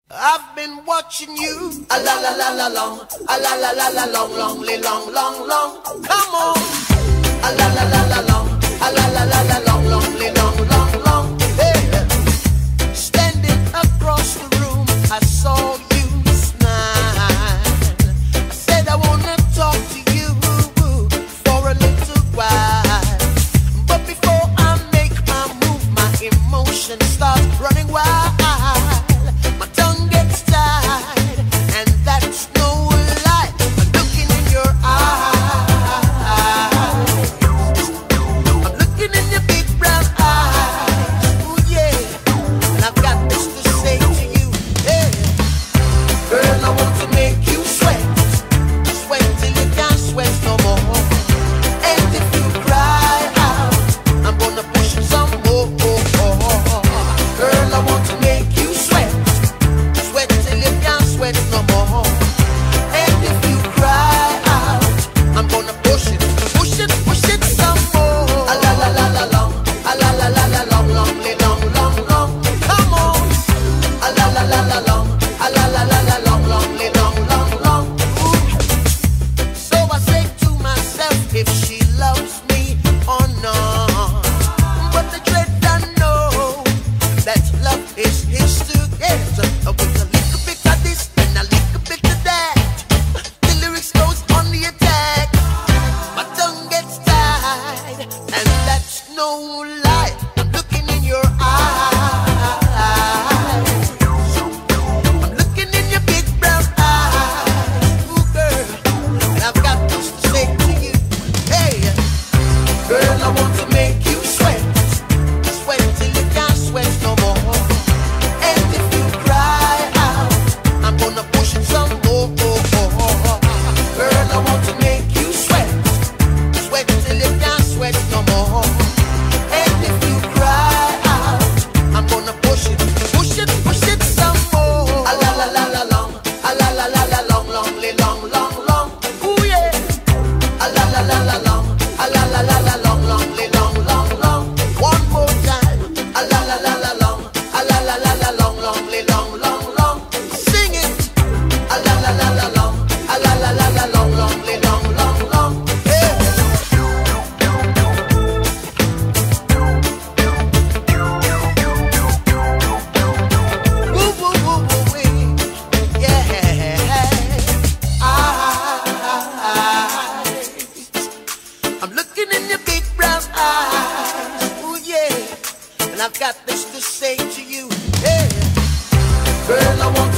I've been watching you, a la la la la long, a la la la la long, long, long, long, long. Come on, a la la la la long, a la la la la long, long, long, long, long. Hey, standing across the room, I saw you smile. I said I wanna talk to you for a little while, but before I make my move, my emotions start running wild. I've got this to say to you, hey, girl, I want to